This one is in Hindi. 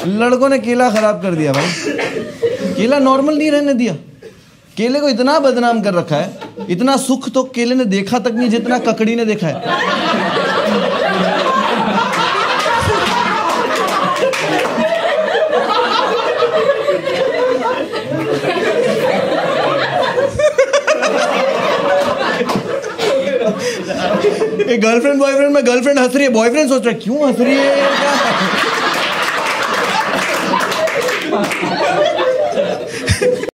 लड़कों ने केला खराब कर दिया भाई, केला नॉर्मल नहीं रहने दिया, केले को इतना बदनाम कर रखा है, इतना सुख तो केले ने देखा तक नहीं जितना ककड़ी ने देखा है। गर्लफ्रेंड बॉयफ्रेंड में गर्लफ्रेंड हंस रही है, बॉयफ्रेंड सोच रहा है क्यों हंस रही है।